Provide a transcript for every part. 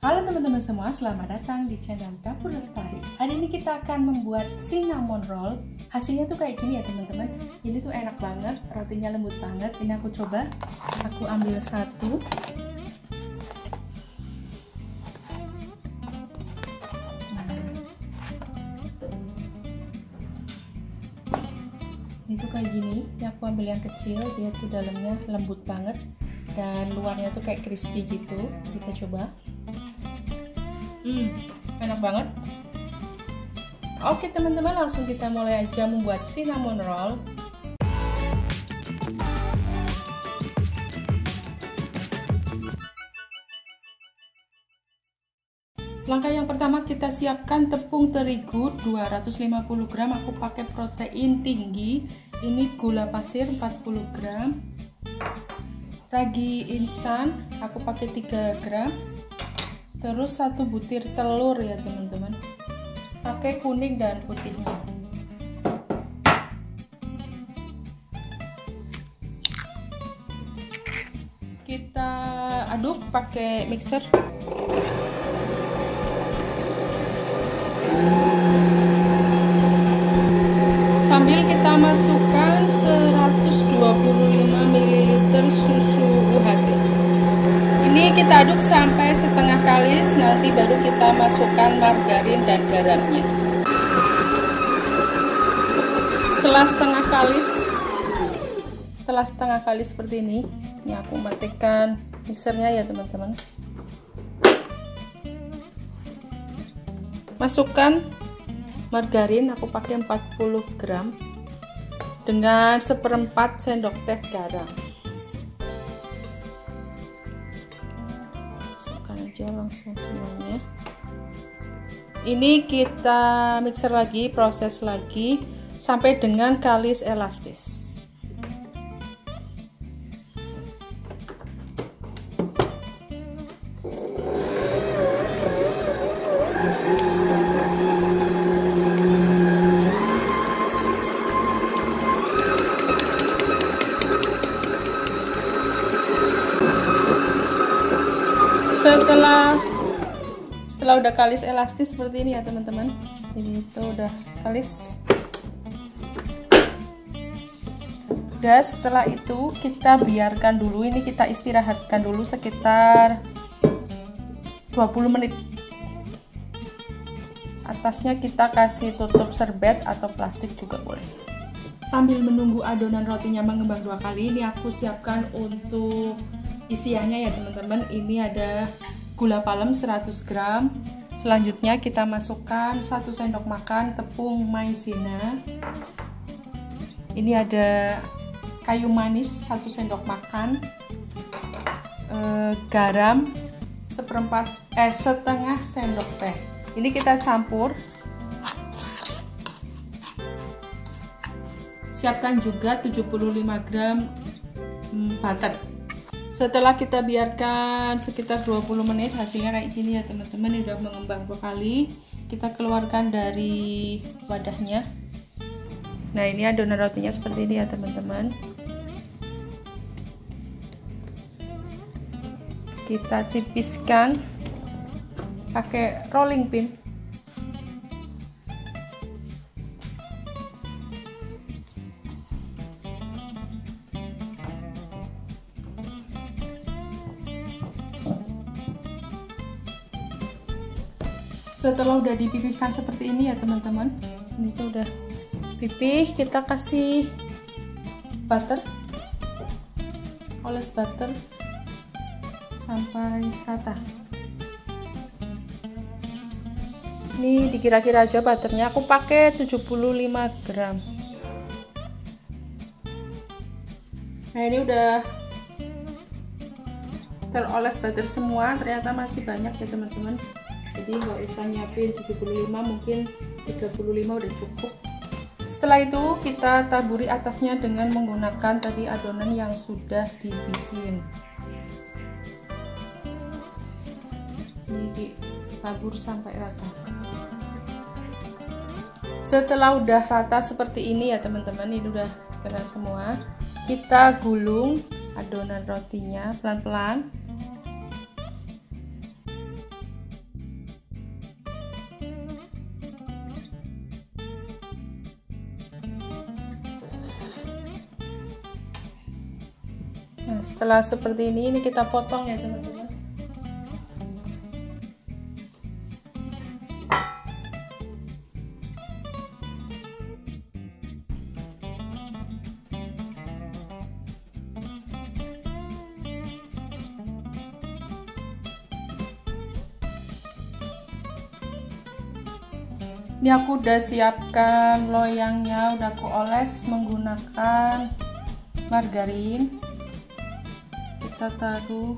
Halo teman-teman semua, selamat datang di channel Dapur Lestari. Hari ini kita akan membuat cinnamon roll. Hasilnya tuh kayak gini ya teman-teman. Ini tuh enak banget, rotinya lembut banget. Ini aku coba, aku ambil satu. Ini tuh kayak gini. Ini aku ambil yang kecil, dia tuh dalamnya lembut banget dan luarnya tuh kayak crispy gitu. Kita coba. Enak banget. Oke teman-teman, langsung kita mulai aja membuat cinnamon roll. Langkah yang pertama, kita siapkan tepung terigu 250 gram. Aku pakai protein tinggi. Ini gula pasir 40 gram. Ragi instan aku pakai 3 gram. Terus 1 butir telur ya teman-teman, pakai kuning dan putihnya. Kita aduk pakai mixer. Sambil kita masukkan 125 ml susu UHT. Ini kita aduk sampai setengah kalis, nanti baru kita masukkan margarin dan garamnya. Setelah setengah kalis seperti ini aku matikan mixernya ya teman-teman. Masukkan margarin, aku pakai 40 gram dengan 1/4 sendok teh garam. Aja langsung semuanya. Ini kita mixer lagi, proses lagi sampai dengan kalis elastis. Setelah udah kalis elastis seperti ini ya teman-teman, ini itu udah kalis. Udah, setelah itu kita biarkan dulu, ini kita istirahatkan dulu sekitar 20 menit. Atasnya kita kasih tutup serbet atau plastik juga boleh. Sambil menunggu adonan rotinya mengembang 2 kali, ini aku siapkan untuk isiannya ya teman-teman. Ini ada gula palem 100 gram. Selanjutnya kita masukkan 1 sendok makan tepung maizena. Ini ada kayu manis 1 sendok makan, garam setengah sendok teh. Ini kita campur. Siapkan juga 75 gram butter. Setelah kita biarkan sekitar 20 menit, hasilnya kayak gini ya teman-teman. Ini udah mengembang 2 kali. Kita keluarkan dari wadahnya. Nah, ini adonan rotinya seperti ini ya teman-teman. Kita tipiskan pakai rolling pin. Setelah udah dipipihkan seperti ini ya teman-teman, ini tuh udah pipih, kita kasih butter, oles butter sampai rata. Ini dikira-kira aja butternya, aku pakai 75 gram. Nah, ini udah teroles butter semua, ternyata masih banyak ya teman-teman. Jadi nggak usah nyiapin 75, mungkin 35 udah cukup. Setelah itu kita taburi atasnya dengan menggunakan tadi adonan yang sudah dibikin. Ini ditabur sampai rata. Setelah udah rata seperti ini ya teman-teman, ini udah kena semua. Kita gulung adonan rotinya pelan-pelan. Nah, setelah seperti ini kita potong ya teman-teman. Ini aku udah siapkan loyangnya, udah aku oles menggunakan margarin. Kita taruh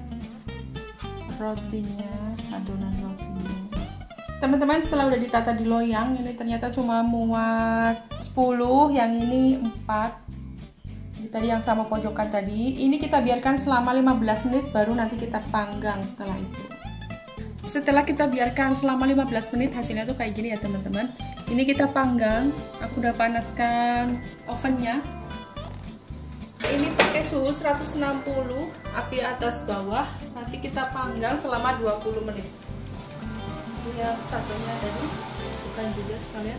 rotinya, adonan rotinya. Teman-teman, setelah udah ditata di loyang, ini ternyata cuma muat 10, yang ini 4. Jadi tadi yang sama pojokan tadi, ini kita biarkan selama 15 menit baru nanti kita panggang setelah itu. Setelah kita biarkan selama 15 menit, hasilnya tuh kayak gini ya teman-teman. Ini kita panggang, aku udah panaskan ovennya. Ini pakai suhu 160, api atas bawah. Nanti kita panggang selama 20 menit. Ini yang satunya tadi, masukkan juga sekalian.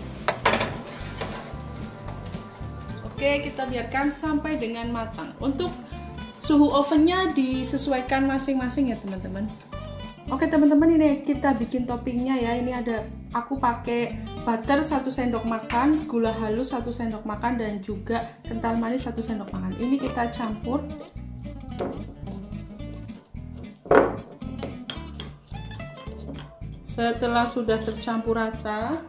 Oke, kita biarkan sampai dengan matang. Untuk suhu ovennya disesuaikan masing-masing ya teman-teman. Oke teman-teman, ini kita bikin toppingnya ya. Ini ada, aku pakai butter 1 sendok makan, gula halus 1 sendok makan, dan juga kental manis 1 sendok makan. Ini kita campur. Setelah sudah tercampur rata,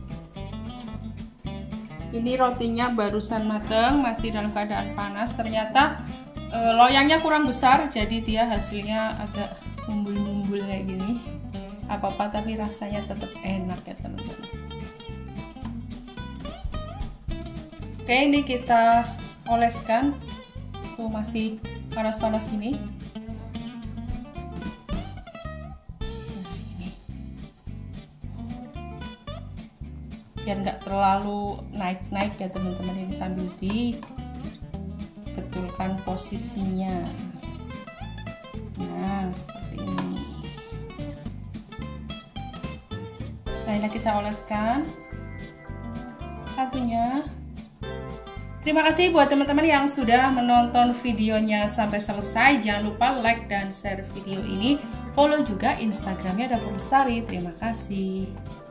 ini rotinya barusan mateng, masih dalam keadaan panas. Ternyata loyangnya kurang besar, jadi dia hasilnya agak mumbul-mumbul kayak gini. Apa-apa tapi rasanya tetap enak ya teman-teman. Oke, ini kita oleskan. Tuh masih panas-panas gini. Nah, ini. Biar nggak terlalu naik-naik ya teman-teman, ini sambil dibetulkan posisinya. Nah, seperti ini. Nah, ini kita oleskan satunya. Terima kasih buat teman-teman yang sudah menonton videonya sampai selesai. Jangan lupa like dan share video ini. Follow juga Instagramnya Dapur Lestari. Terima kasih.